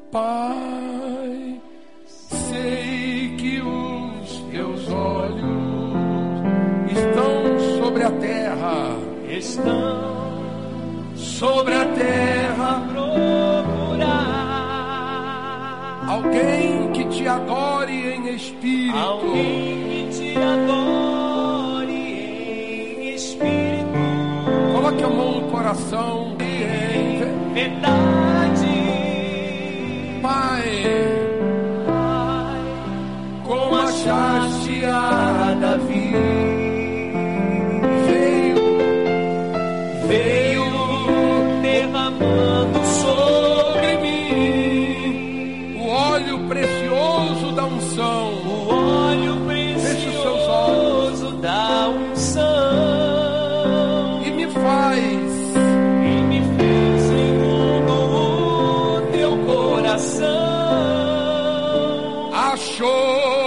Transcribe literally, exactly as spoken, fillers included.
Pai, sei que os teus olhos estão sobre a terra, estão sobre a terra, procurar alguém que te adore em espírito, alguém que te adore em espírito. Coloque a mão no coração e em verdade, Pai, Pai, como achaste a Davi, veio, veio derramando sobre mim o óleo precioso da unção, o óleo precioso da unção, e me faz, e me fez segundo o teu coração. achou